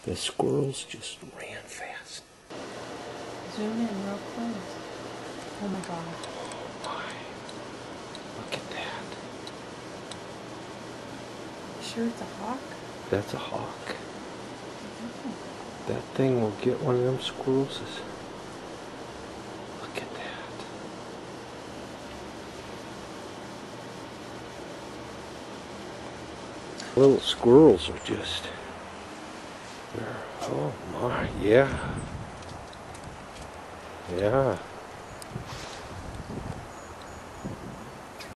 The squirrels just ran fast. Zoom in real close. Oh my god. Oh my. Look at that. You sure it's a hawk? That's a hawk. Oh. That thing will get one of them squirrels. Look at that. Little squirrels are just... Oh my, yeah. Yeah.